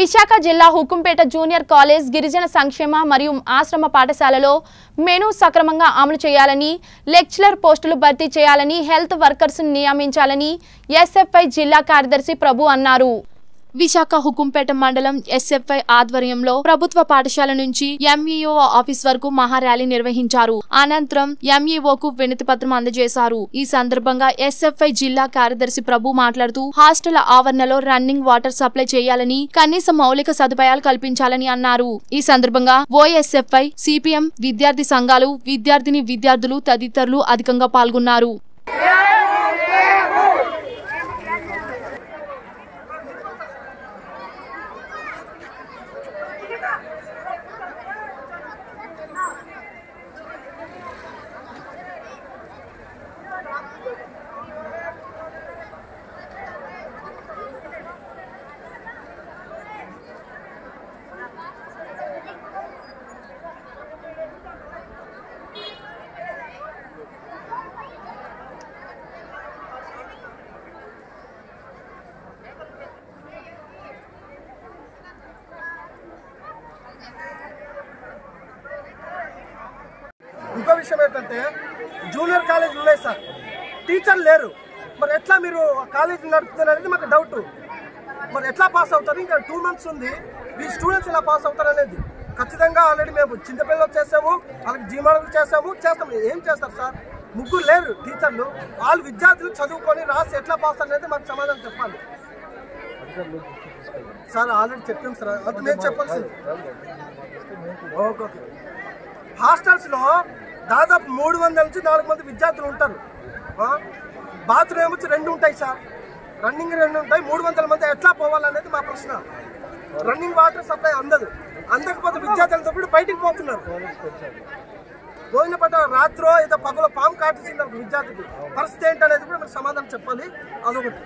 విశాఖ జిల్లా Hukumpeta junior college గిరిజన సంక్షేమ మరియు ఆశ్రమ పాఠశాలలో మెనూ సక్రమంగా అమలు చేయాలని, లెక్చరర్ పోస్టులు భర్తీ చేయాలని, హెల్త్ వర్కర్స్ నియమించాలని ఎస్ఎఫ్ఐ జిల్లా కార్యదర్శి ప్రభు అన్నారు. విశాఖ హుకుంపేట మండలం ఎస్ఎఫ్ఐ ఆధ్వర్యంలో ప్రభుత్వ పాఠశాల నుంచి ఎంఈఓ ఆఫీస్ వరకు మహార్యాలీ నిర్వహించారు. అనంతరం ఎంఈఓకు వినతి పత్రం అందజేశారు. ఈ సందర్భంగా ఎస్ఎఫ్ఐ జిల్లా కార్యదర్శి ప్రభు మాట్లాడుతూ హాస్టల్ ఆవరణలో రన్నింగ్ వాటర్ సప్లై చేయాలని, కనీస మౌలిక సదుపాయాలు కల్పించాలని అన్నారు. ఈ సందర్భంగా ఓఎస్ఎఫ్ఐ, సిపిఎం, విద్యార్థి సంఘాలు, విద్యార్థులు తదితరులు అధికంగా పాల్గొన్నారు. ఇంకో విషయం ఏంటంటే జూనియర్ కాలేజీలు ఉన్నాయి సార్, టీచర్లు లేరు. మరి ఎట్లా మీరు కాలేజీ నడుపుతారు అనేది మాకు డౌట్. మరి ఎట్లా పాస్ అవుతారు? ఇంకా 2 months ఉంది, ఈ స్టూడెంట్స్ ఎలా పాస్ అవుతారు అనేది ఖచ్చితంగా ఆల్రెడీ మేము చింతపల్లిలో చేసాము, వాళ్ళకి జీమాడలు చేస్తాము. ఏం చేస్తారు సార్? ముగ్గురు లేరు టీచర్లు. వాళ్ళు విద్యార్థులు చదువుకొని రాసి ఎట్లా పాస్ అనేది మాకు సమాధానం చెప్పాలి సార్. ఆల్రెడీ చెప్పాం సార్, అది మేము చెప్పాల్సింది. ఓకే. హాస్టల్స్ లో దాదాపు 300 నుంచి 400 మంది విద్యార్థులు ఉంటారు. బాత్రూమ్ వచ్చి 2 ఉంటాయి సార్, రన్నింగ్ 2 ఉంటాయి. 300 మంది ఎట్లా పోవాలనేది మా ప్రశ్న. రన్నింగ్ వాటర్ సప్లై అందకపోతే విద్యార్థులతో కూడా బయటికి పోతున్నారు. భోజన పట్ట రాత్రో ఏదో పగలో పాము కాటించింది విద్యార్థికి. పరిస్థితి ఏంటనేది కూడా మీరు సమాధానం చెప్పాలి. అదొకటి.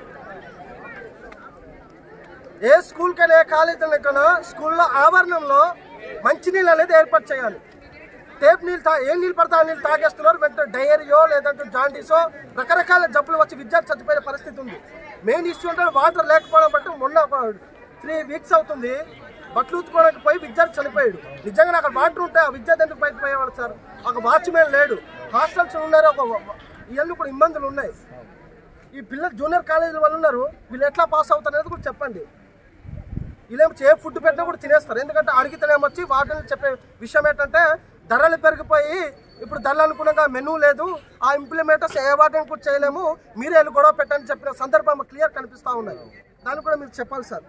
ఏ స్కూల్కైనా ఏ కాలేజీలకైనా స్కూల్లో ఆవరణంలో మంచినీళ్ళు అనేది ఏర్పాటు చేయాలి. టేప్ నీళ్ళు ఏ నీళ్ళు పడితే ఆ నీళ్ళు తాగేస్తున్నారు. వెంటనే డయేరియో లేదంటే జాండీసో రకరకాల జబ్బులు వచ్చి విద్యార్థి చచ్చిపోయే పరిస్థితి ఉంది. మెయిన్ ఇష్యూ అంటే వాటర్ లేకపోవడం బట్టి మొన్న 3 weeks అవుతుంది బట్టలు ఉతుకోవడానికి పోయి విద్యార్థి చనిపోయాడు. నిజంగా అక్కడ వాటర్ ఉంటే ఆ విద్యార్థి ఎందుకు బయటకు పోయేవాడు సార్? ఒక వాచ్మెన్ లేడు, హాస్టల్స్ ఉన్నారు, ఇవన్నీ కూడా ఇబ్బందులు ఉన్నాయి. ఈ పిల్లలు జూనియర్ కాలేజీల వాళ్ళు ఉన్నారు, వీళ్ళు ఎట్లా పాస్ అవుతారు అనేది కూడా చెప్పండి. వీళ్ళేమో ఏ ఫుడ్ పెట్టినా కూడా తినేస్తారు. ఎందుకంటే అడిగితేనేమొచ్చి వాటిని చెప్పే విషయం ఏంటంటే ధరలు పెరిగిపోయి ఇప్పుడు ధరలు అనుకున్నాగా మెనూ లేదు, ఆ ఇంప్లిమెంటర్స్ ఏ వాటిని కూడా చేయలేము, మీరే వెళ్ళి గొడవ పెట్టని చెప్పిన సందర్భం క్లియర్ కనిపిస్తూ ఉన్నాయి. దాన్ని కూడా మీరు చెప్పాలి సార్.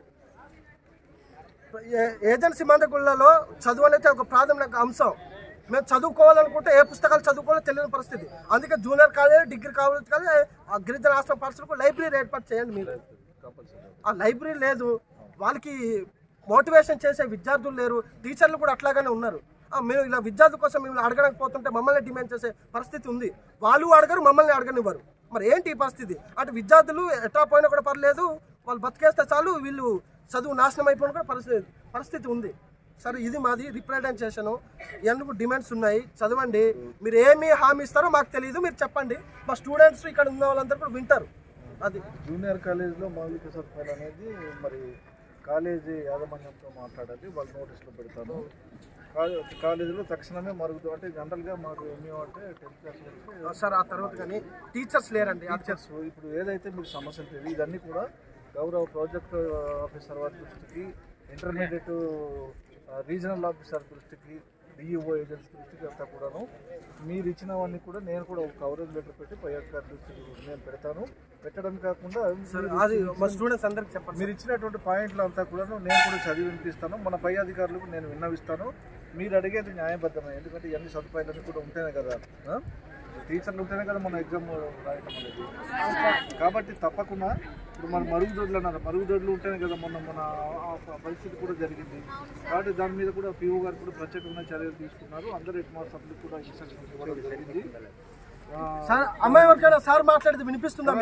ఏజెన్సీ మందగుళ్ళలో చదువు అనేది ఒక ప్రాథమిక అంశం. మేము చదువుకోవాలనుకుంటే ఏ పుస్తకాలు చదువుకోవాలో తెలియని పరిస్థితి. అందుకే జూనియర్ కాలేజ్, డిగ్రీ కాలేజ్ కానీ ఆ గిరిజన ఆశ్రమ పాఠశాలకు లైబ్రరీ ఏర్పాటు చేయండి. మీరు ఆ లైబ్రరీ లేదు, వాళ్ళకి మోటివేషన్ చేసే విద్యార్థులు లేరు, టీచర్లు కూడా అట్లాగానే ఉన్నారు. మేము ఇలా విద్యార్థుల కోసం మిమ్మల్ని అడగడానికి పోతుంటే మమ్మల్ని డిమాండ్ చేసే పరిస్థితి ఉంది. వాళ్ళు అడగరు, మమ్మల్ని అడగనివ్వరు. మరి ఏంటి ఈ పరిస్థితి? అంటే విద్యార్థులు ఎట్లా పోయినా కూడా పర్లేదు, వాళ్ళు బతికేస్తే చాలు, వీళ్ళు చదువు నాశనం అయిపోయిన కూడా పరిస్థితి ఉంది. సరే, ఇది మాది రిప్రజెంటేషన్. ఎందుకు డిమాండ్స్ ఉన్నాయి, చదవండి. మీరు ఏమి హామీ ఇస్తారో మాకు తెలియదు, మీరు చెప్పండి. మా స్టూడెంట్స్ ఇక్కడ ఉన్న వాళ్ళందరూ కూడా వింటారు. అది జూనియర్ కాలేజీలో మౌలిక సదుపాయాలు అనేది మరి కాలేజీ యాజమాన్యంతో మాట్లాడాలి, వాళ్ళు నోటీసులు పెడతారు. కాలేజీలో తక్షణమే మరుగుదు అంటే జనరల్గా మాకు ఏమో అంటే 10th class సార్. ఆ తర్వాత కానీ టీచర్స్ లేరండి. టీచర్స్ ఇప్పుడు ఏదైతే మీకు సమస్యలు తెలియదు ఇవన్నీ కూడా గౌరవ ప్రాజెక్ట్ ఆఫీసర్ వారి దృష్టికి, ఇంటర్మీడియట్ రీజనల్ ఆఫీసర్ దృష్టికి, డిఈఓ ఏజెన్సీ దృష్టికి అంతా కూడాను మీరు ఇచ్చినవన్నీ కూడా నేను కూడా ఒక కవరేజ్ లెటర్ పెట్టి పై అధికారి దృష్టికి నేను పెడతాను. పెట్టడం కాకుండా మీరు ఇచ్చినటువంటి పాయింట్లు అంతా కూడా నేను కూడా చదివి వినిపిస్తాను. మన పై అధికారులకు నేను విన్నవిస్తాను. మీరు అడిగేది న్యాయబద్ధమే, ఎందుకంటే ఇవన్నీ సదుపాయాలన్నీ కూడా ఉంటేనే కదా, టీచర్లు ఉంటేనే కదా మన ఎగ్జామ్ రాయటం అనేది. కాబట్టి తప్పకుండా ఇప్పుడు మన మరుగుదొడ్లు అన్నారు, మరుగుదొడ్లు ఉంటేనే కదా మన పరిస్థితి కూడా జరిగింది. కాబట్టి దాని మీద కూడా పిఓ గారు కూడా ప్రత్యేకమైన చర్యలు తీసుకున్నారు. అందరూ హెడ్ మాస్టర్లకు కూడా ఇన్స్ట్రక్షన్స్ ఇవ్వడం జరిగింది. సార్ అమ్మాయి ఎవరికైనా సార్ మాట్లాడితే వినిపిస్తుందా?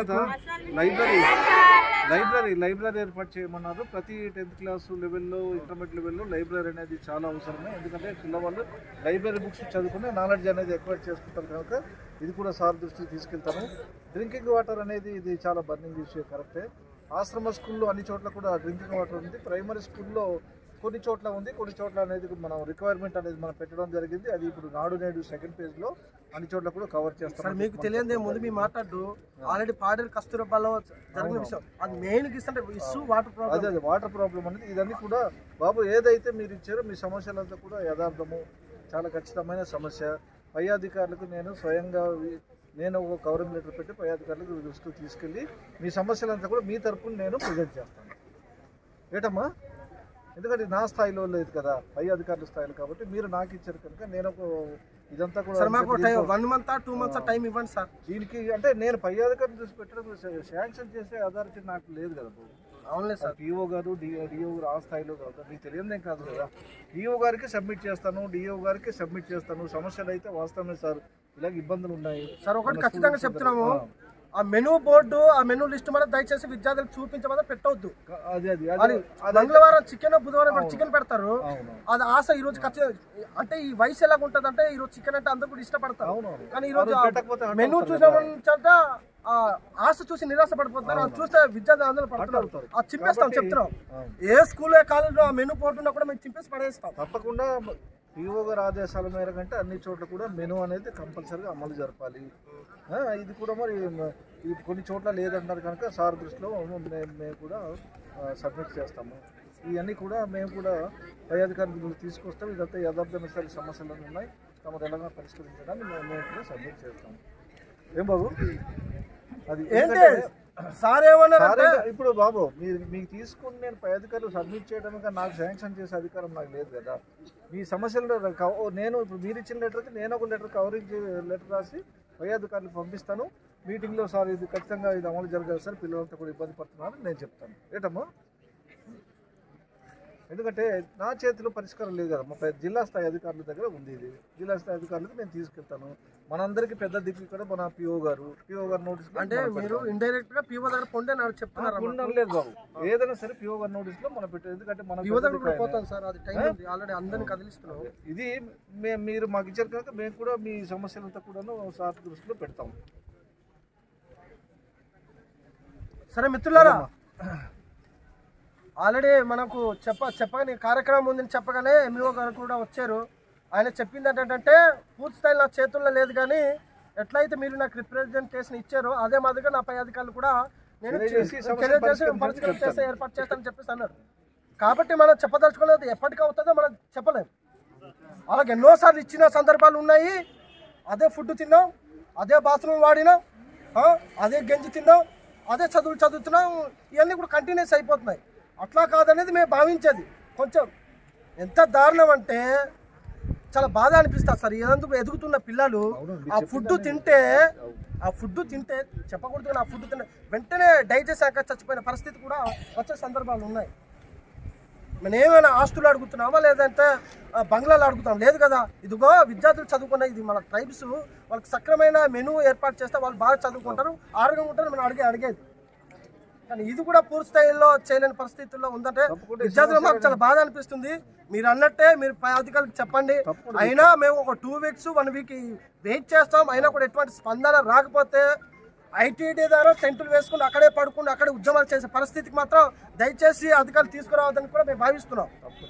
లైబ్రరీ ఏర్పాటు చేయమన్నారు. ప్రతి 10th class లెవెల్లో, ఇంటర్మీడియట్ లెవెల్లో లైబ్రరీ అనేది చాలా అవసరమే. ఎందుకంటే పిల్లవాళ్ళు లైబ్రరీ బుక్స్ చదువుకునే నాలెడ్జ్ అనేది ఎక్వైర్ చేసుకుంటారు కనుక ఇది కూడా సార్ దృష్టికి తీసుకెళ్తాను. డ్రింకింగ్ వాటర్ అనేది ఇది చాలా బర్నింగ్ ఇష్యూ, కరెక్టే. ఆశ్రమ స్కూల్లో అన్ని చోట్ల కూడా డ్రింకింగ్ వాటర్ ఉంది. ప్రైమరీ స్కూల్లో కొన్ని చోట్ల ఉంది, కొన్ని చోట్ల అనేది మనం రిక్వైర్మెంట్ అనేది మనం పెట్టడం జరిగింది. అది ఇప్పుడు నాడు నేడు సెకండ్ ఫేజ్లో అన్ని చోట్ల కూడా కవర్ చేస్తాం. సార్ మీకు తెలియదే ముందు మీ మాట్లాడు ఆల్రెడీ పాడేరు కస్తూర్బాలో జరిగిన విషయం అది మెయిన్ ఇష్యూ వాటర్ ప్రాబ్లం. అదే వాటర్ ప్రాబ్లం అనేది ఇదన్నీ కూడా బాబు ఏదైతే మీరు ఇచ్చారో మీ సమస్యలంతా కూడా యథార్థము, చాలా ఖచ్చితమైన సమస్య. పై అధికారులకు నేను స్వయంగా ఒక కవరింగ్ లెటర్ పెట్టి పై అధికారులకు దృష్టికి తీసుకెళ్ళి మీ సమస్యలంతా కూడా మీ తరపున నేను ప్రజెంట్ చేస్తాను. ఏటమ్మా, ఎందుకంటే నా స్థాయిలో లేదు కదా, పై అధికారుల స్థాయిలో, కాబట్టి మీరు నాకు ఇచ్చారు కనుక నేను ఇదంతా కూడా 1 month 2 months టైం ఇవ్వండి సార్. దీనికి అంటే నేను పై అధికారులు చూసి పెట్టడం శాంక్షన్ చేసే అథారిటీ నాకు లేదు కదా. అవునులే సార్, డిఓ గారు డిఓ గారు ఆ స్థాయిలో కాదు, నీకు తెలియదేం కాదు కదా. డిఓ గారికి సబ్మిట్ చేస్తాను, డిఓ గారికి సబ్మిట్ చేస్తాను. సమస్యలు అయితే వాస్తవమే సార్, ఇలాగ ఇబ్బందులు ఉన్నాయి సార్. ఒకటి ఖచ్చితంగా చెప్తున్నాము, ఆ మెనూ బోర్డు ఆ మెనూ లిస్ట్ మీద దయచేసి విద్యార్థులకు చూపించమని పెట్టవద్దు. మంగళవారం చికెన్, బుధవారం చికెన్ పెడతారు. అది ఆశ ఈ రోజు అంటే ఈ వయసు ఎలాగ ఉంటది అంటే ఈ రోజు చికెన్ అంటే అందరూ కూడా ఇష్టపడతారు. కానీ ఈ రోజు మెనూ చూసిన ఆశ చూసి నిరాశ పడిపోతున్నారు. అది చూస్తే విద్యార్థులు అందరూ పడుతున్నారు. అది చింపేస్తాం చెప్తున్నాం. ఏ స్కూల్ కాలేజీలో ఆ మెనూ బోర్డు ఉన్నా కూడా మేము చింపేసి పడేస్తాం. తప్పకుండా పిఓ గారి ఆదేశాల మేర కంటే అన్ని చోట్ల కూడా మెనూ అనేది కంపల్సరీగా అమలు జరపాలి. ఇది కూడా మరి కొన్ని చోట్ల లేదంటారు కనుక సార్ దృష్టిలో మేము కూడా సబ్మిట్ చేస్తాము. ఇవన్నీ కూడా మేము కూడా పై అధికారులు తీసుకొస్తాం. ఇదంతా యథార్థమైన సమస్యలు ఉన్నాయి, తమరు ఎలాగైనా పరిష్కరించడానికి మేము కూడా సబ్మిట్ చేస్తాము. ఏం బాబు అది ఏంటి సార్ ఏమన్నారు ఇప్పుడు బాబు మీకు తీసుకుని నేను పై అధికారులు సబ్మిట్ చేయడానికి నాకు శాంక్షన్ చేసే అధికారం నాకు లేదు కదా. మీ సమస్యలు నేను ఇప్పుడు మీరు ఇచ్చిన లెటర్కి నేను ఒక కవరింగ్ లెటర్ రాసి పై అధికారులకు పంపిస్తాను. మీటింగ్లో సార్ ఇది ఖచ్చితంగా ఇది అమలు జరగాలి సార్, పిల్లలంతా కూడా ఇబ్బంది పడుతున్నారని నేను చెప్తాను. ఏటమ్మా, ఎందుకంటే నా చేతిలో పరిష్కారం లేదు కదా, మా జిల్లా స్థాయి అధికారుల దగ్గర ఉంది. ఇది జిల్లా స్థాయి అధికారులకు నేను తీసుకెళ్తాను. మనందరికీ పెద్ద దిక్కు ఇక్కడ మన పిఓ గారు నోటీస్ అంటే మీరు ఇండైరెక్ట్ గా పిఓ దగ్గర పొందే నాకు చెప్తున్నారు. లేదు బాబు, ఏదైనా సరే పిఓ గారి నోటీస్ లో మనం పెట్టారు. ఎందుకంటే మన ఆల్రెడీ అందరినీ కదిలిస్తున్నాం. ఇది మీరు మాకు ఇచ్చారు కనుక మేము కూడా మీ సమస్యలంతా కూడాను సార్ దృష్టిలో పెడతాం. సరే మిత్రులారా, ఆల్రెడీ మనకు చెప్పగానే కార్యక్రమం ఉందని చెప్పగానే ఎంఈఓ గారు కూడా వచ్చారు. ఆయన చెప్పింది ఏంటంటే పూర్తి స్థాయి నా చేతుల్లో లేదు, కానీ ఎట్లయితే మీరు నాకు రిప్రజెంటేషన్ ఇచ్చారో అదే మాదిరిగా నా పై అధికారులు కూడా నేను పరిష్కారం చేసే ఏర్పాటు చేస్తానని చెప్పేసి అన్నారు. కాబట్టి మనం చెప్పదలుచుకోలేదు, ఎప్పటికీ అవుతుందో మనం చెప్పలేము. అలాగే ఎన్నోసార్లు ఇచ్చిన సందర్భాలు ఉన్నాయి. అదే ఫుడ్ తిన్నాం, అదే బాత్రూమ్ వాడినాం, అదే గంజి తిన్నాం, అదే చదువుతున్నాం. ఇవన్నీ కూడా కంటిన్యూస్ అయిపోతున్నాయి. అట్లా కాదనేది మేము భావించేది. కొంచెం ఎంత దారుణం అంటే చాలా బాధ అనిపిస్తుంది సార్. ఎందుకు ఎదుగుతున్న పిల్లలు ఆ ఫుడ్ తింటే చెప్పకూడదు, ఆ ఫుడ్ తింటే వెంటనే డైజెస్ట్ అయ్యాక చచ్చిపోయిన పరిస్థితి కూడా వచ్చే సందర్భాలు ఉన్నాయి. మనం ఏమైనా ఆస్తులు అడుగుతున్నామా లేదంటే బంగ్లాలు అడుగుతాం? లేదు కదా. ఇదిగో విద్యార్థులు చదువుకున్న ఇది మన ట్రైబ్స్, వాళ్ళకి సక్రమైన మెనూ ఏర్పాటు చేస్తే వాళ్ళు బాగా చదువుకుంటారు, ఆరోగ్యంగా ఉంటారు. మనం అడిగేది కానీ ఇది కూడా పూర్తి స్థాయిలో చేయలేని పరిస్థితుల్లో ఉందంటే విద్యార్థులు మాకు చాలా బాధ అనిపిస్తుంది. మీరు అన్నట్టే మీరు పై అధికారులకు చెప్పండి. అయినా మేము ఒక 2 weeks 1 week వెయిట్ చేస్తాం. అయినా కూడా ఎటువంటి స్పందన రాకపోతే ఐటీడీ ద్వారా టెంటులు వేసుకుని అక్కడే పడుకుని అక్కడే ఉద్యమాలు చేసే పరిస్థితికి మాత్రం దయచేసి అధికారులు తీసుకురావద్దని కూడా మేము భావిస్తున్నాం.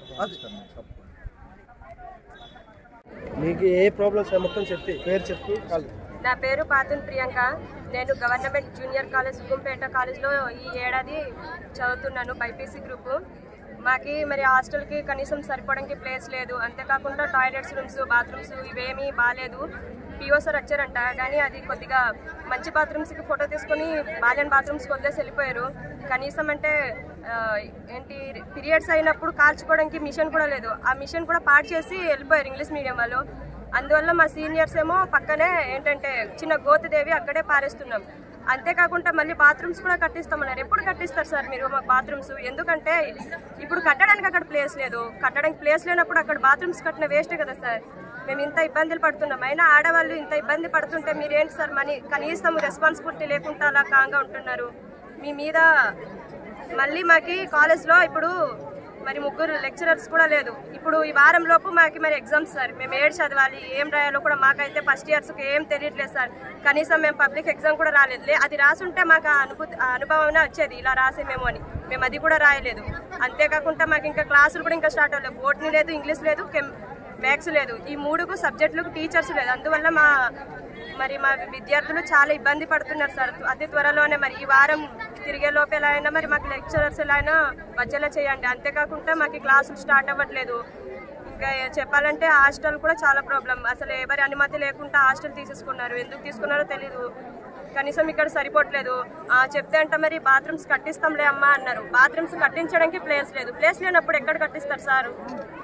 మీకు ఏ ప్రాబ్లమ్స్ మొత్తం పేరు చెప్పి. నా పేరు పాతున్ ప్రియాంక. నేను గవర్నమెంట్ జూనియర్ కాలేజ్ సుకుంపేట కాలేజ్లో ఈ ఏడాది చదువుతున్నాను, బైపీసీ గ్రూపు. మాకి మరి హాస్టల్కి కనీసం సరిపోవడానికి ప్లేస్ లేదు. అంతేకాకుండా టాయిలెట్స్ రూమ్స్, బాత్రూమ్స్ ఇవేమీ బాగాలేదు. పిఓ సార్ వచ్చారంట, కానీ అది కొద్దిగా మంచి బాత్రూమ్స్కి ఫోటో తీసుకొని బాలేని బాత్రూమ్స్కి వదిలేసి వెళ్ళిపోయారు. కనీసం అంటే పీరియడ్స్ అయినప్పుడు కాల్చుకోవడానికి మిషన్ కూడా లేదు. ఆ మిషన్ కూడా పాడు చేసి వెళ్ళిపోయారు ఇంగ్లీష్ మీడియం వాళ్ళు. అందువల్ల మా సీనియర్స్ ఏమో పక్కనే చిన్న గోతుదేవి అక్కడే పారేస్తున్నాం. అంతేకాకుండా మళ్ళీ బాత్రూమ్స్ కూడా కట్టిస్తామన్నారు. ఎప్పుడు కట్టిస్తారు సార్ మీరు మాకు బాత్రూమ్స్? ఎందుకంటే ఇప్పుడు కట్టడానికి అక్కడ ప్లేస్ లేదు. కట్టడానికి ప్లేస్ లేనప్పుడు అక్కడ బాత్రూమ్స్ కట్టిన వేస్ట్ కదా సార్. మేము ఇంత ఇబ్బందులు పడుతున్నాం. అయినా ఆడవాళ్ళు ఇంత ఇబ్బంది పడుతుంటే మీరేంటి సార్ కనీసం రెస్పాన్సిబిలిటీ లేకుండా అలా కాంగా ఉంటున్నారు మీ మీద. మళ్ళీ మాకు కాలేజ్లో ఇప్పుడు మరి 3 లెక్చరర్స్ కూడా లేదు. ఇప్పుడు ఈ వారం లోపు మాకు మరి ఎగ్జామ్స్ సార్. మేము ఏడు చదవాలి, ఏం రాయాలో కూడా మాకైతే ఫస్ట్ ఇయర్స్కి ఏం తెలియట్లేదు సార్. కనీసం మేము పబ్లిక్ ఎగ్జామ్ కూడా రాలేదు. అది రాసుంటే మాకు అనుభవం వచ్చేది, ఇలా రాసేమేమో అని. మేము అది కూడా రాయలేదు. అంతేకాకుండా మాకు ఇంకా క్లాసులు కూడా ఇంకా స్టార్ట్ అవ్వలేదు. బోటనీ లేదు, ఇంగ్లీష్ లేదు, మ్యాథ్స్ లేదు. ఈ 3 సబ్జెక్టులకు టీచర్స్ లేదు. అందువల్ల మా విద్యార్థులు చాలా ఇబ్బంది పడుతున్నారు సార్. అతి త్వరలోనే మరి ఈ వారం తిరిగే లోపు ఎలా అయినా మరి మాకు లెక్చరర్స్ ఎలా అయినా వచ్చేలా చేయండి. అంతేకాకుండా మాకు క్లాసులు స్టార్ట్ అవ్వట్లేదు. ఇంకా చెప్పాలంటే హాస్టల్ కూడా చాలా ప్రాబ్లం. అసలు ఎవరి అనుమతి లేకుండా హాస్టల్ తీసేసుకున్నారు. ఎందుకు తీసుకున్నారో తెలీదు. కనీసం ఇక్కడ సరిపోవట్లేదు. చెప్తే అంటే మరి బాత్రూమ్స్ కట్టిస్తాంలే అమ్మా అన్నారు. బాత్రూమ్స్ కట్టించడానికి ప్లేస్ లేదు. ప్లేస్ లేనప్పుడు ఎక్కడ కట్టిస్తారు సార్?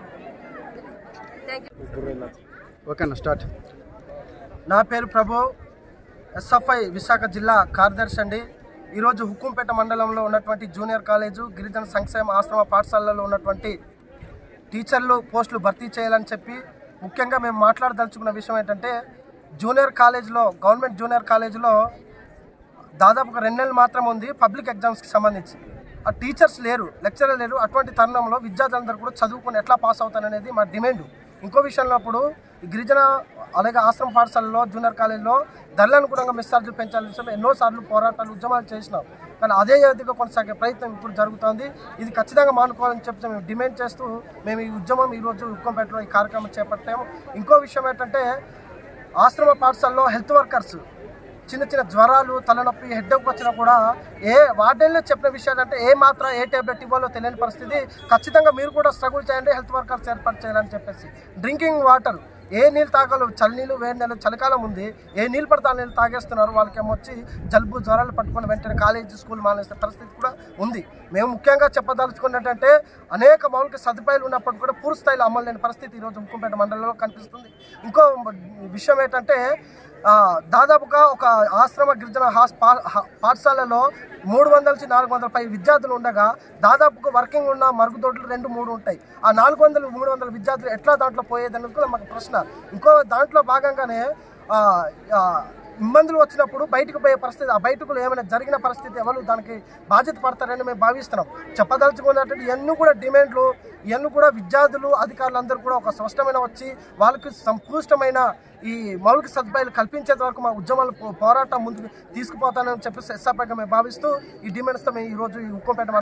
ఓకేనా స్టార్ట్. నా పేరు ప్రభు, ఎస్ఎఫ్ఐ విశాఖ జిల్లా కార్యదర్శి అండి. ఈరోజు హుకుంపేట మండలంలో ఉన్నటువంటి జూనియర్ కాలేజు, గిరిజన సంక్షేమ ఆశ్రమ పాఠశాలలో ఉన్నటువంటి టీచర్లు పోస్టులు భర్తీ చేయాలని చెప్పి ముఖ్యంగా మేము మాట్లాడదలుచుకున్న విషయం ఏంటంటే, జూనియర్ కాలేజీలో, గవర్నమెంట్ జూనియర్ కాలేజీలో దాదాపుగా 2 నెలలు మాత్రం ఉంది పబ్లిక్ ఎగ్జామ్స్కి సంబంధించి. ఆ టీచర్స్ లేరు, లెక్చరర్ లేరు. అటువంటి తరుణంలో విద్యార్థులందరూ కూడా చదువుకొని ఎట్లా పాస్ అవుతారనేది మా డిమాండ్. ఇంకో విషయంలో అప్పుడు గిరిజన అలాగే ఆశ్రమ పాఠశాలలో, జూనియర్ కాలేజీలో ధరలను కూడా మెస్సార్జీలు పెంచాలని చెప్పి ఎన్నోసార్లు పోరాటాలు, ఉద్యమాలు చేసినాం. కానీ అదే విధంగా కొనసాగే ప్రయత్నం ఇప్పుడు జరుగుతోంది. ఇది ఖచ్చితంగా మానుకోవాలని చెప్పి మేము డిమాండ్ చేస్తూ మేము ఈ ఉద్యమం ఈరోజు హుకుంపేటలో ఈ కార్యక్రమం చేపట్టాము. ఇంకో విషయం ఏంటంటే, ఆశ్రమ పాఠశాలలో హెల్త్ వర్కర్స్ చిన్న చిన్న జ్వరాలు, తలనొప్పి, హెడ్ఏక్ వచ్చినా కూడా వార్డెన్లో చెప్పిన విషయాలు అంటే ఏ మాత్రం ఏ టాబ్లెట్ ఇవ్వాలో తెలియని పరిస్థితి. ఖచ్చితంగా మీరు కూడా స్ట్రగుల్ చేయండి, హెల్త్ వర్కర్స్ ఏర్పాటు చేయాలని చెప్పేసి. డ్రింకింగ్ వాటర్, ఏ నీళ్ళు తాగాలో, చలి నీళ్ళు, వేడి నీళ్ళు, చలికాలం ఉంది, ఏ నీళ్ళు పడితే ఆ నీళ్ళు తాగేస్తున్నారు. వాళ్ళకి ఏమొచ్చి జలుబు, జ్వరాలు పట్టుకుని వెంటనే కాలేజీ, స్కూల్ మానేసే పరిస్థితి కూడా ఉంది. మేము ముఖ్యంగా చెప్పదలుచుకున్నట్టంటే, అనేక మౌలిక సదుపాయాలు ఉన్నప్పటికీ కూడా పూర్తి స్థాయిలో అమలు లేని పరిస్థితి ఈరోజు హుకుంపేట మండలంలో కనిపిస్తుంది. ఇంకో విషయం ఏంటంటే, దాదాపుగా ఒక ఆశ్రమ గిరిజన పాఠశాలలో 300 నుంచి 400 పై విద్యార్థులు ఉండగా దాదాపుగా వర్కింగ్ ఉన్న మరుగుదొడ్లు 2-3 ఉంటాయి. ఆ 400-300 విద్యార్థులు ఎట్లా దాంట్లో పోయేదనేది కూడా మాకు ప్రశ్న. ఇంకో దాంట్లో భాగంగానే ఇబ్బందులు వచ్చినప్పుడు బయటకు పోయే పరిస్థితి, ఆ బయటకు ఏమైనా జరిగిన పరిస్థితి ఎవరు దానికి బాధ్యత పడతారని మేము భావిస్తున్నాం. చెప్పదలుచుకున్నట్టు ఇవన్నీ కూడా డిమాండ్లు, ఇవన్నీ కూడా విద్యార్థులు, అధికారులందరూ కూడా ఒక స్పష్టమైన వచ్చి వాళ్ళకి సంపూష్టమైన ఈ మౌలిక సదుపాయాలు కల్పించేంత వరకు మా ఉద్యమాలు, పోరాటం ముందుకు తీసుకుపోతానని చెప్పేసి ఎస్ఆర్పైగా మేము భావిస్తూ ఈ డిమాండ్స్తో మేము ఈరోజు ఈ హుకుంపేట